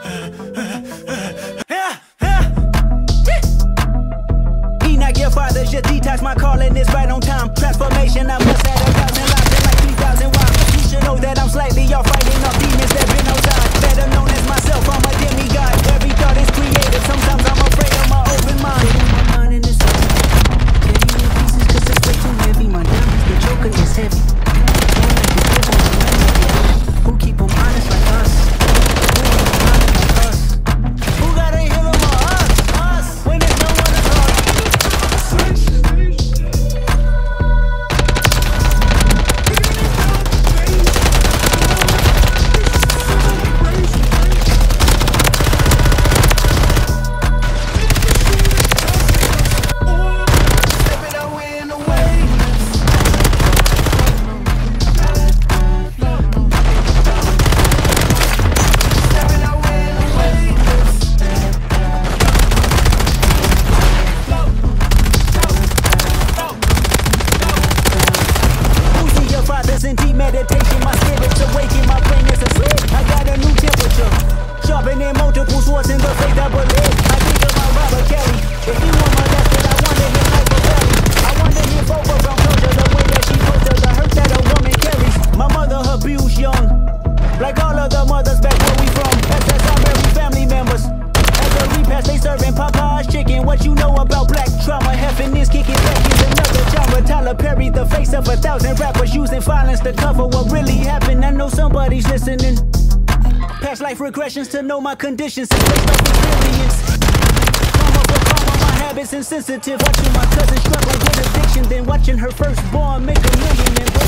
Enoch, your father's your detox. My calling is right on time. Transformation, I must have 1,000 lives and like 3,000 wives. You should know that I'm slightly off, fighting off demons that been outside. Better known as myself, I'm a demigod. Every thought is creative. Sometimes I'm afraid of my open mind. My mind in this heavy. Taking in pieces 'cause it's way too heavy. My diamonds, the joker is heavy. Who keep 'em honest like us? Who gotta heal 'em or us? When there's no one to talk. In deep meditation, my spirit's awakened, my brain is asleep. I got a new temperature, sharpening multiple swords in the faith I believe. I think about Robert Kelly. If he were molested, I wonder his life was belly. I wonder if Oprah from Georgia, the way that she put the hurt that a woman carries. My mother abused young, like all other mothers back where we from. SSI married family members. As a repast, they serving Popeye's chicken. What you know about black trauma? Heffing this, kicking back is another genre. Tyler Perry, the face of 1,000 rappers using violence to cover what really happened. I know somebody's listening. Past life regressions to know my conditions. It's based off experience. Karma for karma, my habits insensitive. Watching my cousin struggle with addiction, then watching her firstborn make $1 million and